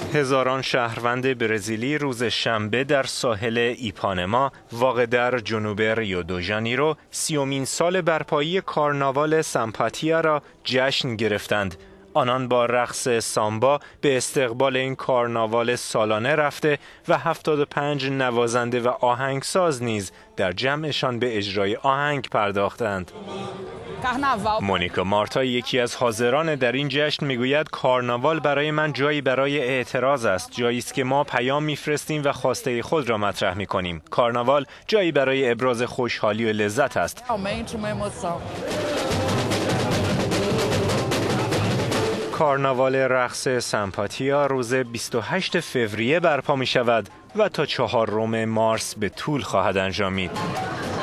هزاران شهروند برزیلی روز شنبه در ساحل ایپانما واقع در جنوب ریو دو ژانیرو 30مین سال برپایی کارناوال سامپاتیا را جشن گرفتند. آنان با رقص سامبا به استقبال این کارناوال سالانه رفته و 75 نوازنده و آهنگساز نیز در جمعشان به اجرای آهنگ پرداختند. مونیکا مارتا یکی از حاضران در این جشن میگوید کارناوال برای من جایی برای اعتراض است، جایی است که ما پیام میفرستیم و خواسته خود را مطرح میکنیم. کارناوال جایی برای ابراز خوشحالی و لذت است. کارناوال رقص سامپاتیا روز 28 فوریه برپا می شود و تا 4 مارس به طول خواهد انجامید.